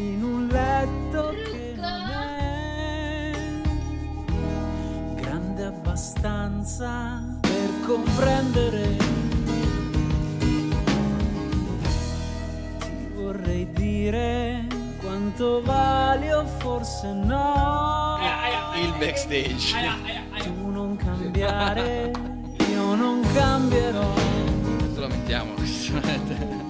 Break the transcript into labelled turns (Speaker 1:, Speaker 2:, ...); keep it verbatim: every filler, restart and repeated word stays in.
Speaker 1: in un letto che non è grande abbastanza per comprendere. Ti vorrei dire quanto vali o forse no.
Speaker 2: Il backstage.
Speaker 1: Tu non cambiare, io non cambierò.
Speaker 2: Questo lo mettiamo, questo.